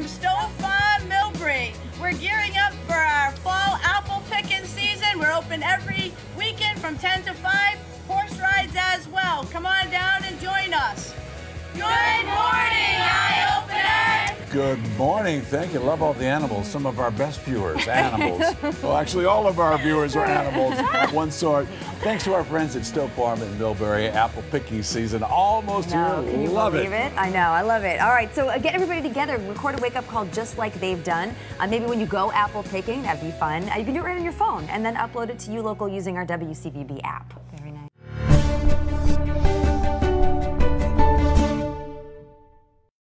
from Stowe, Millbury. We're gearing up for our fall apple picking season. We're open every weekend from 10 to 5. Horse rides as well. Come on down and join us. Good morning, Eye Opener! Good morning. Thank you. Love all the animals. Some of our best viewers, animals. Well, actually, all of our viewers are animals of one sort. Thanks to our friends at Stowe Farm in Millbury. Apple picking season almost here. Can you believe it? I know. I love it. All right. So get everybody together. Record a wake-up call just like they've done. Maybe when you go apple picking, that'd be fun. You can do it right on your phone and then upload it to You Local using our WCVB app.